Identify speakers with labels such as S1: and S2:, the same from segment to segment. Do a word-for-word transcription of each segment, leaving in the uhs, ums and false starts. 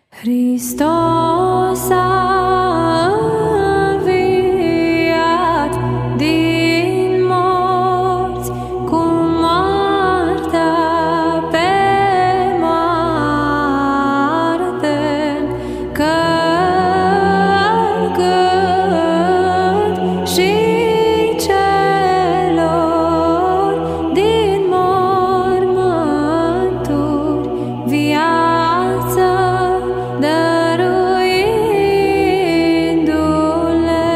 S1: Hristos a înviat din morți, cu moartea pe moarte, călcând și celor din mormânturi viață dăruindu-le.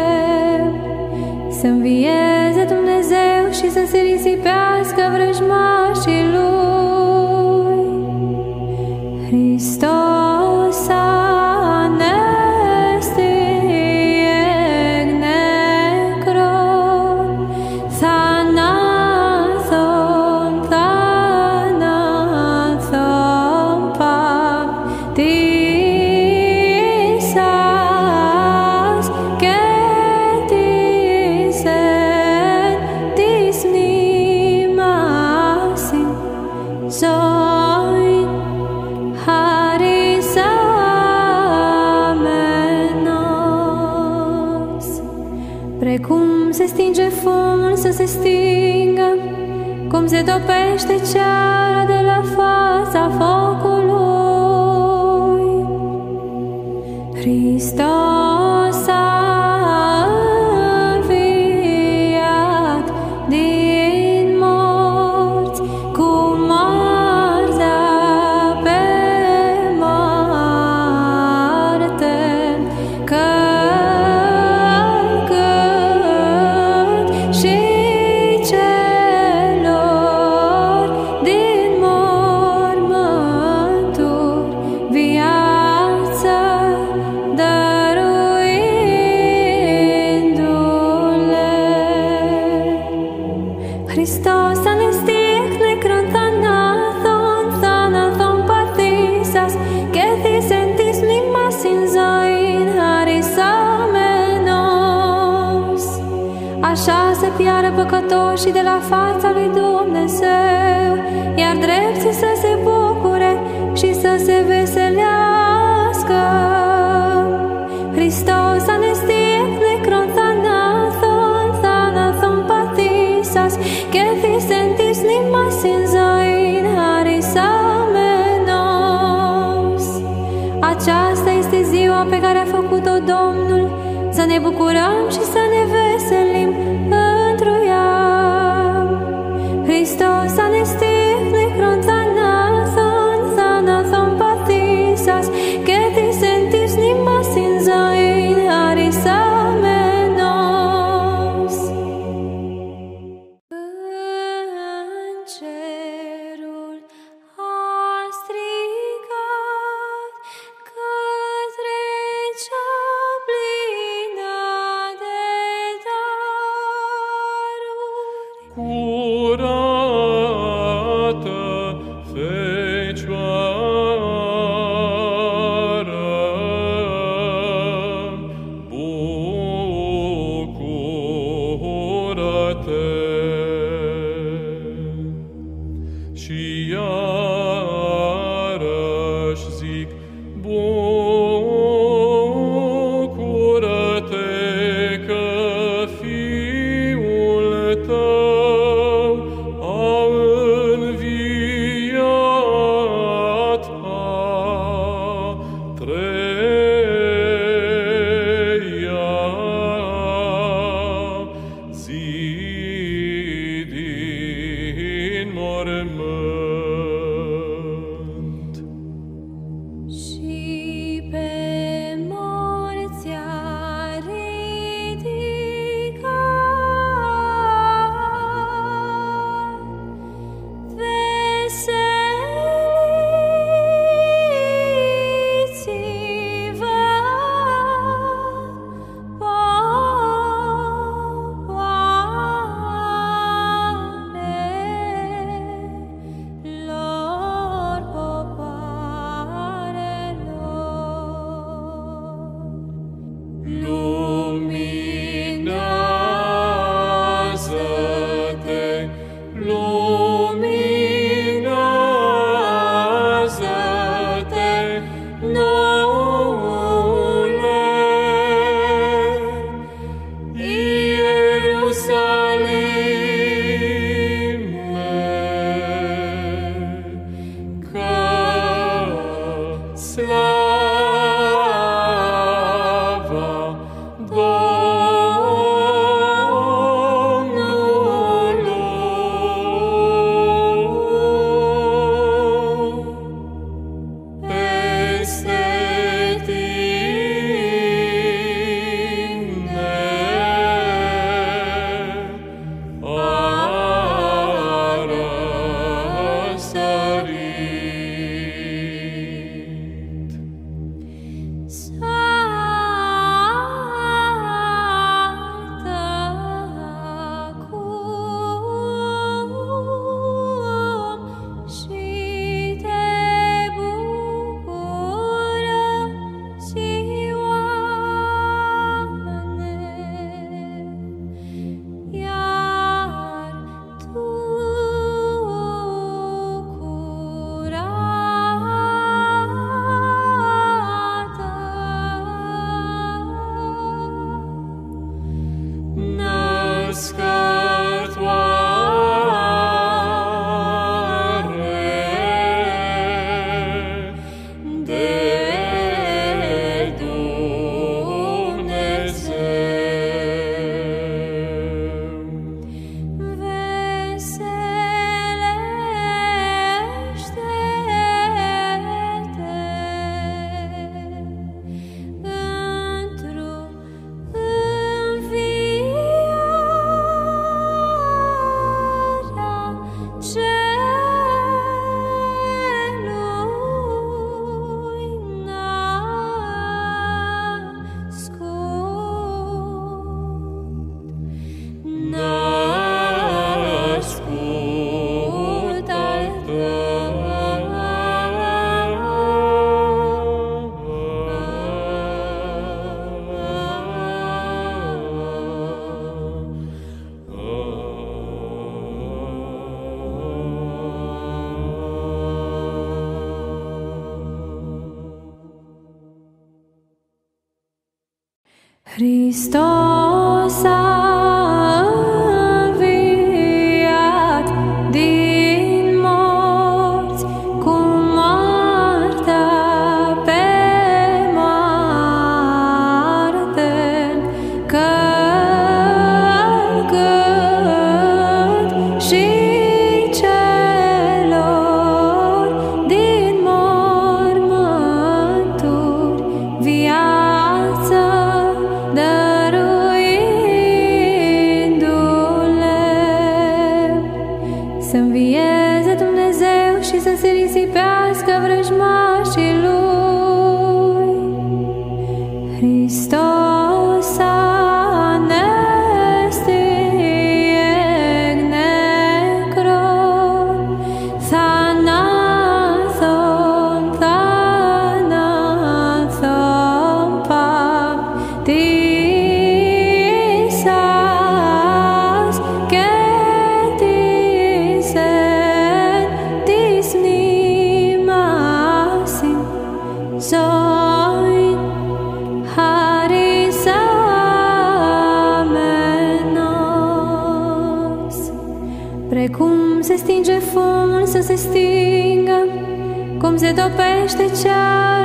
S1: Să învieze Dumnezeu și să se risipească vrăjmașii Lui. Hristos anestieg necron, thanathon, thanathon baptisas, ketisen disnimasin, zoin harisamenos. Precum se stinge fumul să se stingă, cum se topește ceara de la fața focului. Hristos a înviat din morți, cu moartea pe moarte, călcând și celor din mormânturi viață dăruindu-le. Hristos anestieg necron, thanathon, thanathon baptisas, ketisen disnimasin, zoin harisamenos. Așa să piară păcătoșii de la fața lui Dumnezeu, iar drepții să se bucure și să se veselească. Hristos anestieg necron, thanathon, thanathon baptisas, ketisen disnimasin, zoin harisamenos. Aceasta este ziua pe care a făcut-o Domnul, să ne bucurăm și să ne veselim întru ea. Hristos anestieg necron, thanathon, thanathon baptisas, ketisen disnimasin, zoin harisamenos. În cerul a strigat către cea plină de daruri.
S2: Curată Fecioară, bucură-te. Și iarăși zic, bucură-te că Fiul tău a înviat a treia zi din mormânt.
S1: Și pe Hristos a înviat din morți, cu moartea pe moarte, călcând și celor din mormânturi viață dăruindu-le. Să învieze Dumnezeu și să se risipească vrăjmașii Lui. Hristos anesti ec necron, thanathon, thanathon baptisas, ketisen dis nimasin, zoin haris amenos. Precum se stinge fumul să se stingă, cum se topește ceasul